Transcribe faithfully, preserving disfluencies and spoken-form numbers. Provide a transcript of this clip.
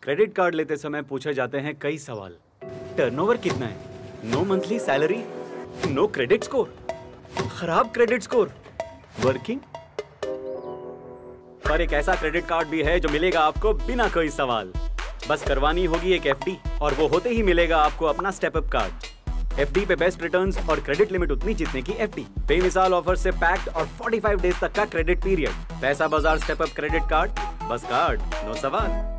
Credit card लेते समय पूछे जाते हैं कई सवाल। टर्नओवर कितना है, no monthly salary, no credit score, खराब क्रेडिट स्कोर, वर्किंग। पर एक ऐसा क्रेडिट कार्ड भी है जो मिलेगा आपको बिना कोई सवाल। बस करवानी होगी एक एफडी और वो होते ही मिलेगा आपको अपना स्टेप अप कार्ड। एफडी पे बेस्ट रिटर्न्स और क्रेडिट लिमिट उतनी जितने की एफडी। बेमिसाल ऑफर से पैक्ड और पैंतालीस डेज तक का credit period. Paisa Bazaar step up credit card, बस कार्ड, नो सवाल।